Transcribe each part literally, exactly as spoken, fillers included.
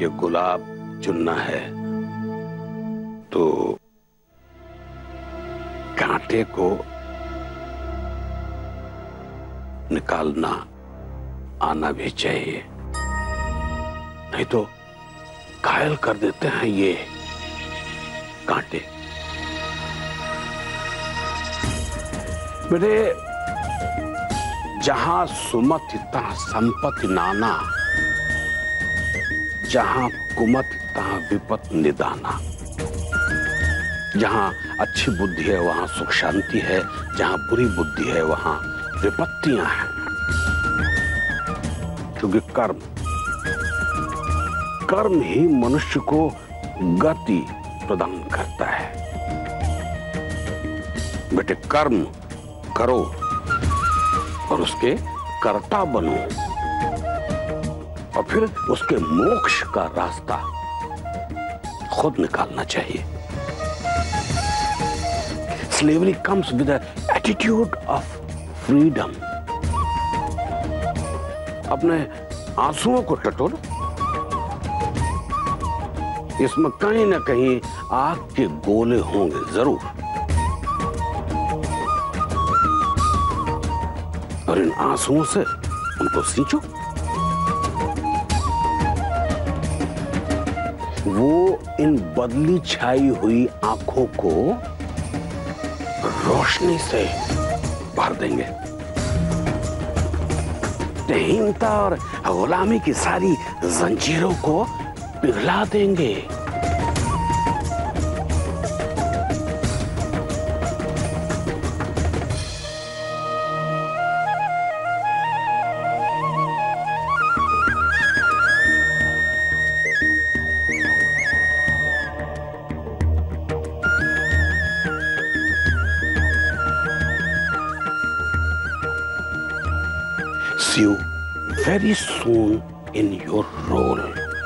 ये गुलाब चुनना है तो कांटे को निकालना आना भी चाहिए, नहीं तो घायल कर देते हैं ये कांटे। बेटे, जहां सुमति तहां संपत्ति नाना, जहां कुमत तहां विपत निदाना। जहां अच्छी बुद्धि है वहां सुख शांति है, जहां बुरी बुद्धि है वहां विपत्तियां हैं। क्योंकि कर्म कर्म ही मनुष्य को गति प्रदान करता है। बेटे, कर्म करो और उसके कर्ता बनो, और फिर उसके मोक्ष का रास्ता खुद निकालना चाहिए। Slavery comes with an attitude of freedom. अपने आंसुओं को टटोलो, इसमें कहीं ना कहीं आग के गोले होंगे जरूर, और इन आंसुओं से उनको सींचो। वो इन बदली छाई हुई आंखों को रोशनी से भर देंगे, हीनता और गुलामी की सारी जंजीरों को पिघला देंगे। See you very soon in your role.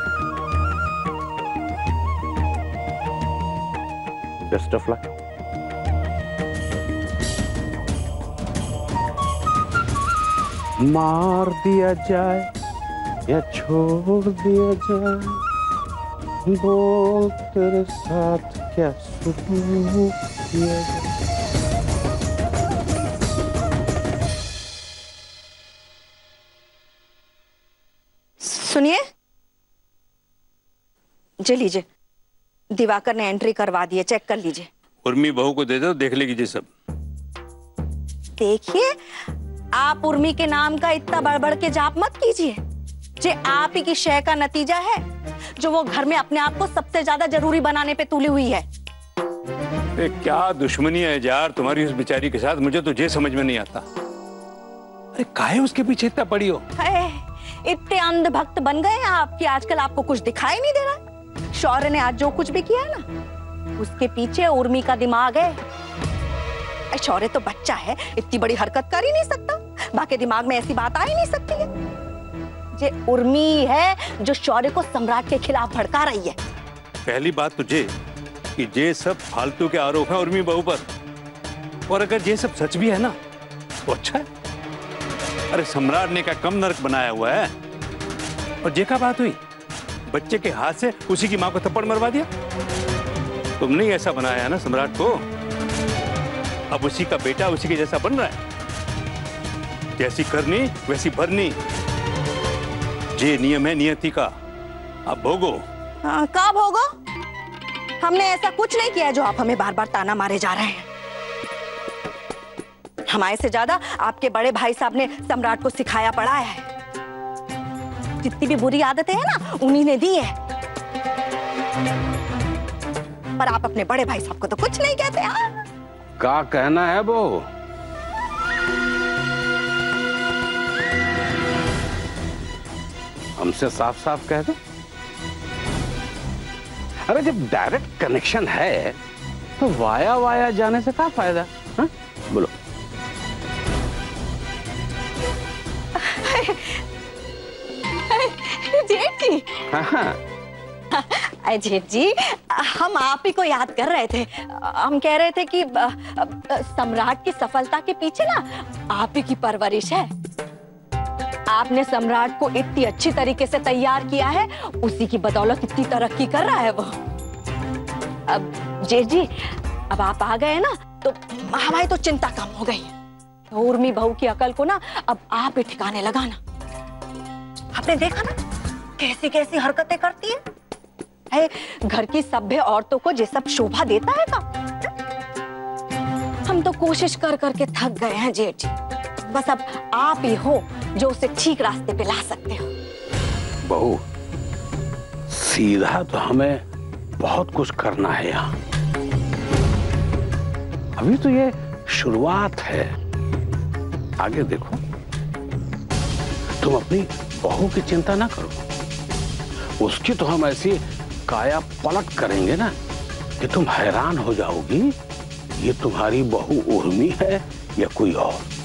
Best of luck. मार दिया जाए या छोड़ दिया जाए, बोल तेरे साथ क्या सुलूक किया जाए। सुनिए, जी लीजिए, दिवाकर ने एंट्री करवा दी है, चेक कर लीजिए। उर्मी बहू को दे दो, देख लेगी जी सब। देखिए, आप उर्मी के नाम का इतना बढ़-बढ़ के जाप मत कीजिए। जे आप ही की शय का नतीजा है जो वो घर में अपने आप को सबसे ज्यादा जरूरी बनाने पे तुली हुई है। ए, क्या दुश्मनी है यार तुम्हारी उस बेचारी के साथ, मुझे तो ये समझ में नहीं आता। अरे काहे उसके पीछे इतना पड़ी हो? इतने अंधभक्त बन गए हैं आप कि आजकल आपको कुछ दिखाई नहीं दे रहा। शौर्य ने आज जो कुछ भी किया है ना, उसके पीछे उर्मी का दिमाग है। शौर्य तो बच्चा है, इतनी बड़ी हरकत कर ही नहीं सकता, बाकी दिमाग में ऐसी बात आ ही नहीं सकती है। ये उर्मी है जो शौर्य को सम्राट के खिलाफ भड़का रही है। पहली बात तुझे कि ये सब फालतू के आरोप हैं उर्मी बहू पर, और अगर ये सब सच भी है ना तो अच्छा है। अरे सम्राट ने क्या कम नरक बनाया हुआ है। और जे का बात हुई, बच्चे के हाथ से उसी की मां को थप्पड़ मरवा दिया। तुमने ही ऐसा बनाया है ना सम्राट को, अब उसी का बेटा उसी के जैसा बन रहा है। जैसी करनी वैसी भरनी, ये नियम है नियति का। अब भोगो। हाँ, का भोगो? हमने ऐसा कुछ नहीं किया जो आप हमें बार बार ताना मारे जा रहे हैं। हमारे से ज्यादा आपके बड़े भाई साहब ने सम्राट को सिखाया पढ़ाया है। जितनी भी बुरी आदतें हैं ना, उन्हीं ने दी है। पर आप अपने बड़े भाई साहब को तो कुछ नहीं कहते। हाँ? क्या कहना है वो? हमसे साफ साफ कह दो। अरे जब डायरेक्ट कनेक्शन है तो वाया वाया जाने से क्या फायदा? हाँ? बोलो। जेठ जी, हाँ जेठ जी, हम आप ही को याद कर रहे थे। हम कह रहे थे कि सम्राट की सफलता के पीछे ना आप ही की परवरिश है। आपने सम्राट को इतनी अच्छी तरीके से तैयार किया है, उसी की बदौलत इतनी तरक्की कर रहा है वो। अब जेठ जी, अब आप आ गए ना तो हमारी तो चिंता कम हो गई है। तो उर्मी बहू की अकल को ना अब आप ही ठिकाने लगाना। आपने देखा ना कैसी कैसी हरकतें करती है, है घर की सभ्य औरतों को ये सब शोभा देता है का? हम तो कोशिश कर करके थक गए हैं जेठ जी, बस अब आप ही हो जो उसे ठीक रास्ते पे ला सकते हो। बहू, सीधा तो हमें बहुत कुछ करना है यहाँ। अभी तो ये शुरुआत है, आगे देखो। तुम अपनी बहू की चिंता ना करो, उसकी तो हम ऐसी काया पलट करेंगे ना कि तुम हैरान हो जाओगी, ये तुम्हारी बहू उर्मी है या कोई और।